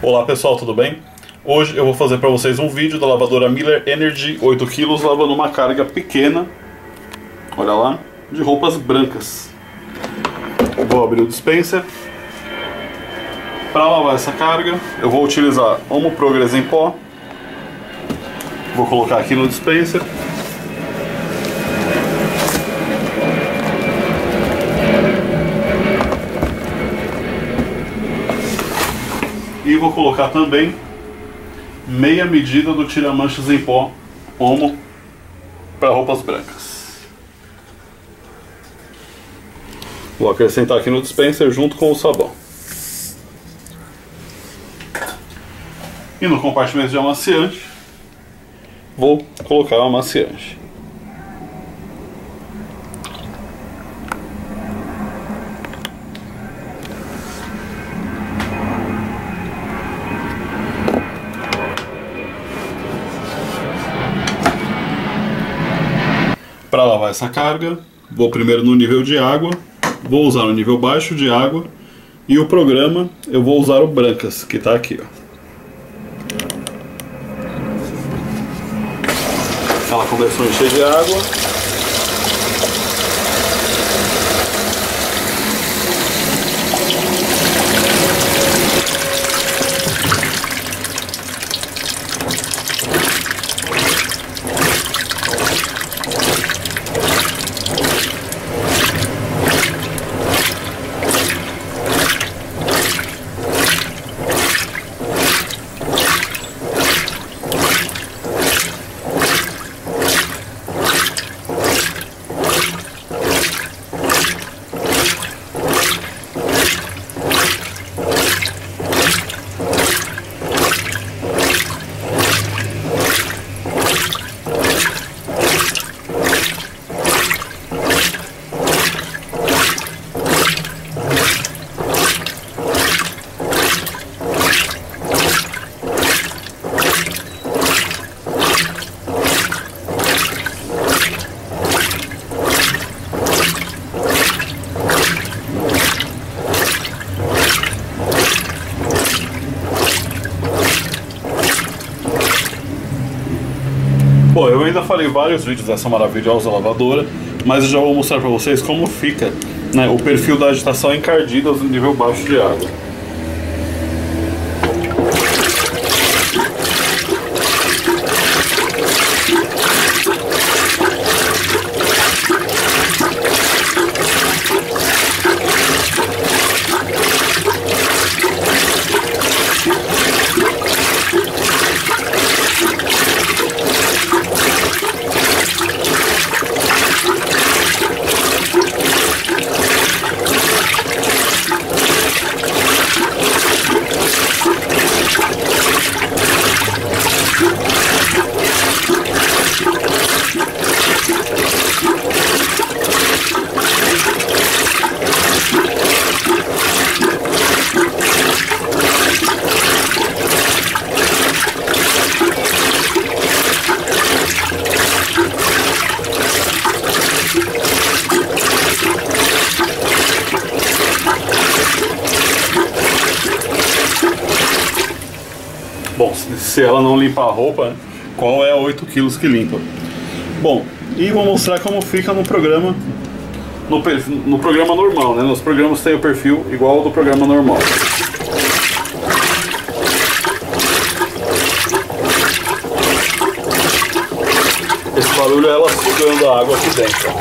Olá pessoal, tudo bem? Hoje eu vou fazer para vocês um vídeo da lavadora Miller Energy 8 kg lavando uma carga pequena, olha lá, de roupas brancas. Vou abrir o dispenser. Para lavar essa carga eu vou utilizar Omo Progress em pó. Vou colocar aqui no dispenser. E vou colocar também meia medida do tira-manchas em pó Omo para roupas brancas. Vou acrescentar aqui no dispenser junto com o sabão. E no compartimento de amaciante vou colocar o amaciante. Para lavar essa carga, vou primeiro no nível de água, vou usar o nível baixo de água e o programa eu vou usar o Brancas, que está aqui, ó. Ela começou a encher de água. Bom, eu ainda farei vários vídeos dessa maravilhosa lavadora, mas eu já vou mostrar para vocês como fica, né, o perfil da agitação encardida no nível baixo de água. Bom, se ela não limpar a roupa, qual é a 8 kg que limpa? Bom, e vou mostrar como fica no programa, no programa normal, né? Nos programas tem o perfil igual ao do programa normal. Esse barulho é ela sugando a água aqui dentro.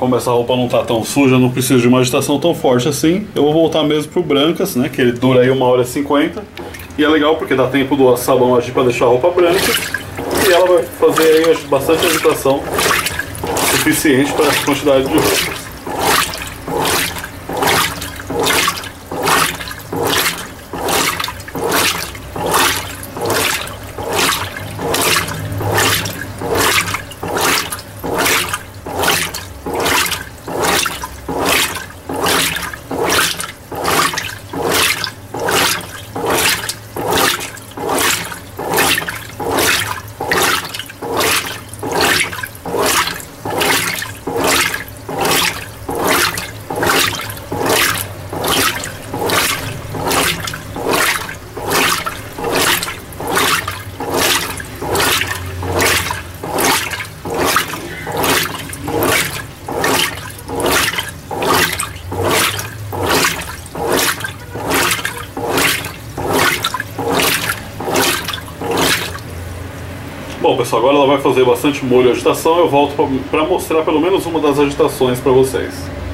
como essa roupa não tá tão suja, não preciso de uma agitação tão forte assim, eu vou voltar mesmo pro brancas, né, que ele dura aí 1h50. E é legal porque dá tempo do sabão agir para deixar a roupa branca. E ela vai fazer aí bastante agitação suficiente para essa quantidade de roupas. Bom, pessoal, agora ela vai fazer bastante molho e agitação. Eu volto para mostrar pelo menos uma das agitações para vocês.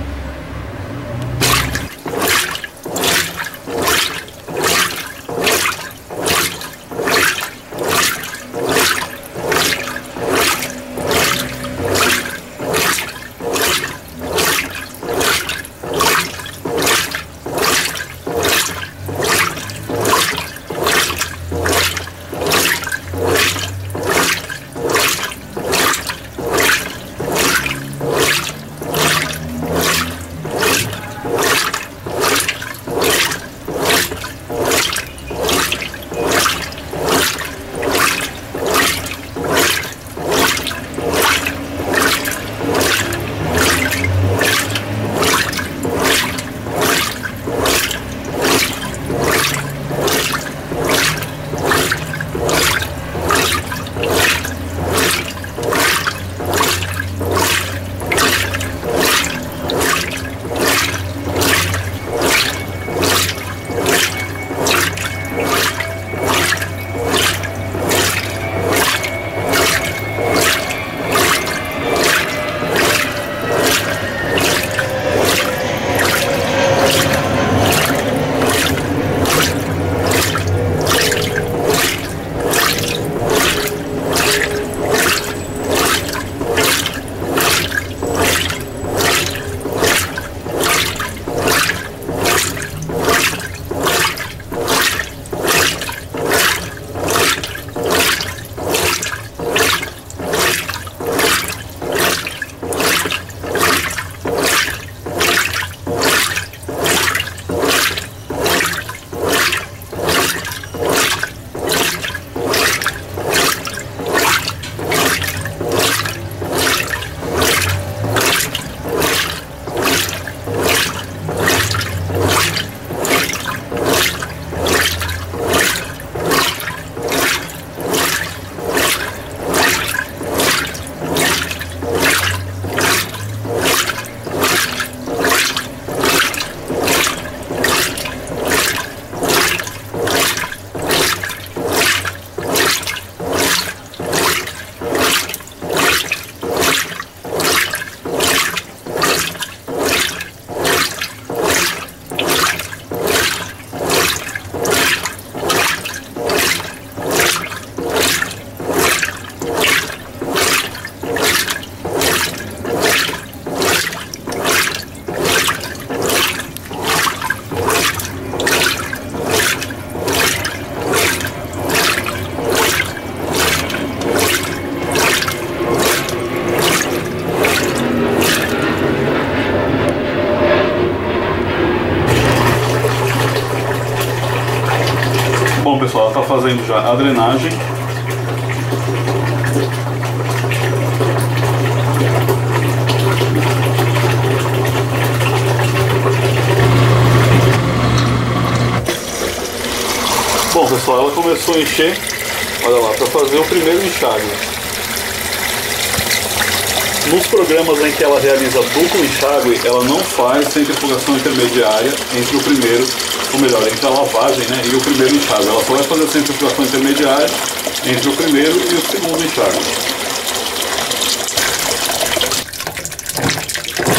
Bom, pessoal, ela está fazendo já a drenagem. Bom, pessoal, ela começou a encher, olha lá, para fazer o primeiro enxágue. Nos programas em que ela realiza duplo enxágue, ela não faz centrifugação intermediária entre o primeiro, ou melhor, entre a lavagem, né, e o primeiro enxágue. Ela só vai fazer centrifugação intermediária entre o primeiro e o segundo enxágue.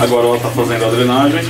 Agora ela está fazendo a drenagem.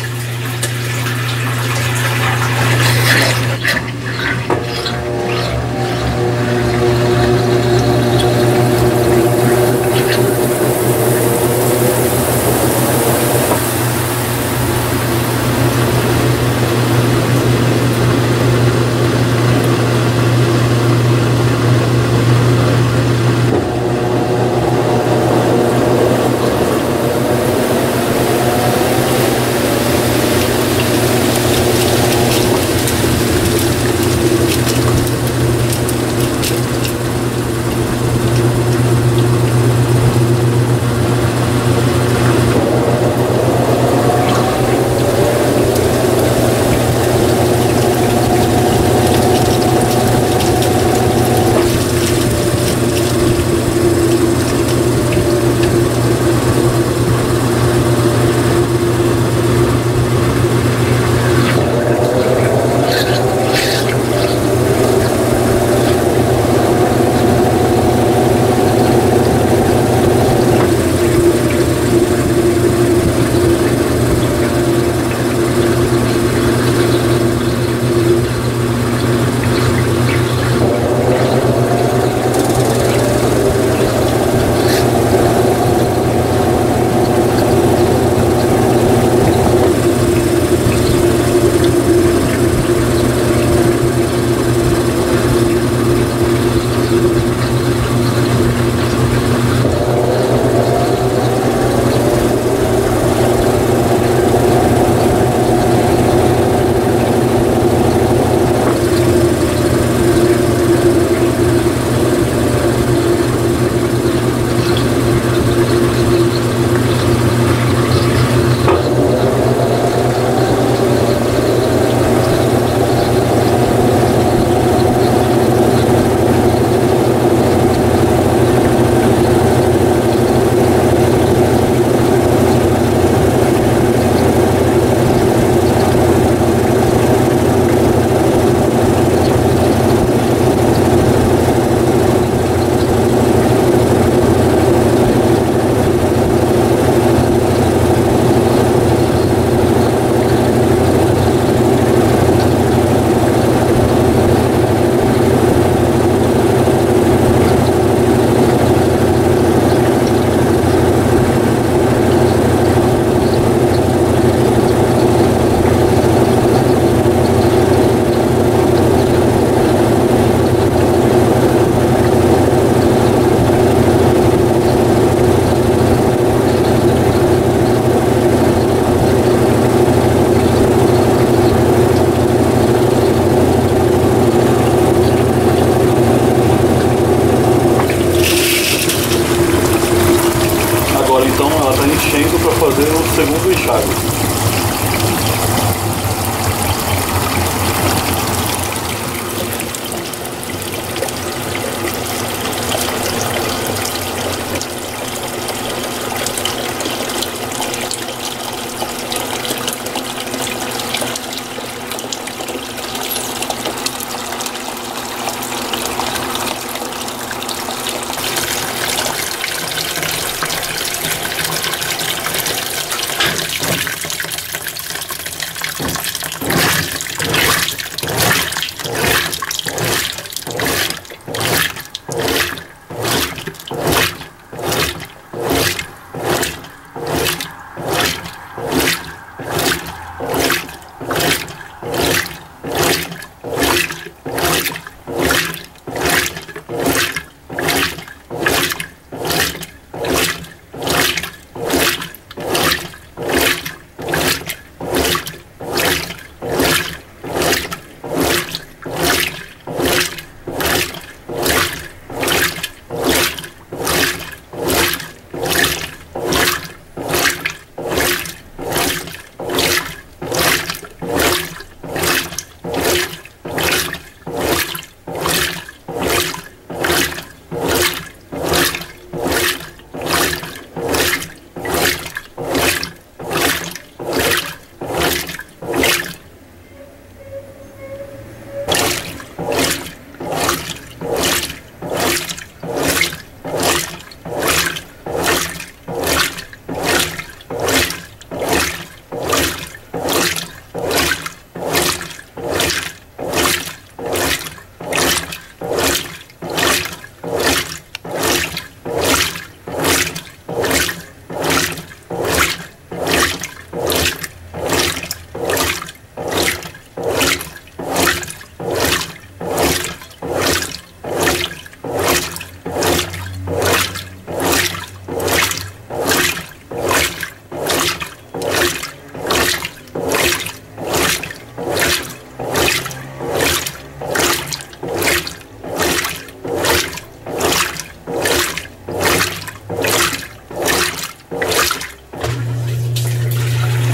fazer o segundo enxágue.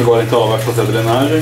Agora então ela vai fazer a drenagem.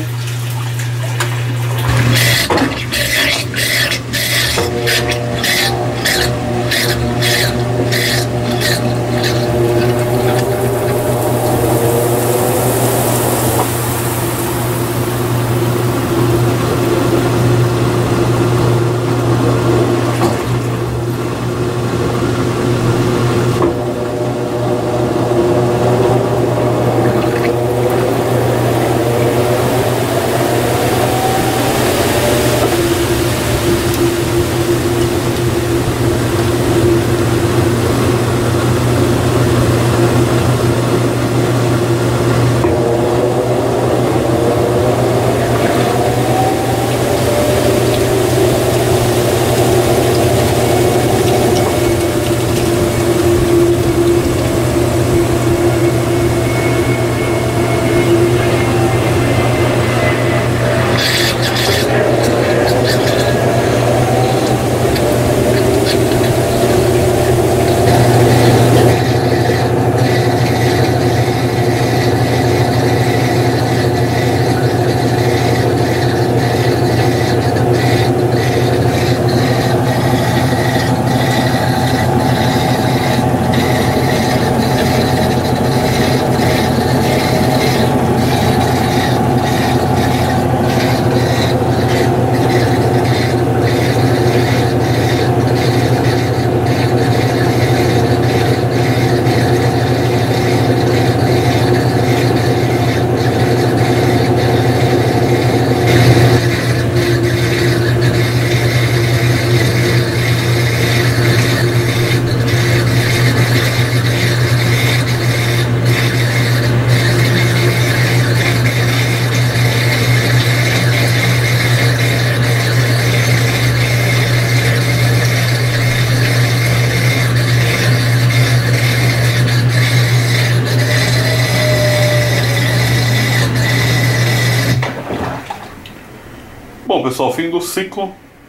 Bom pessoal, fim do ciclo.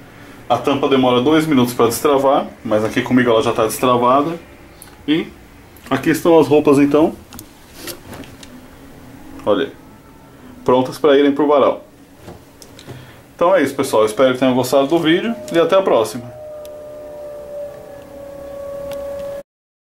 A tampa demora 2 minutos para destravar, mas aqui comigo ela já está destravada. E aqui estão as roupas então. Olha aí, prontas para irem para o varal. Então é isso pessoal, espero que tenham gostado do vídeo e até a próxima.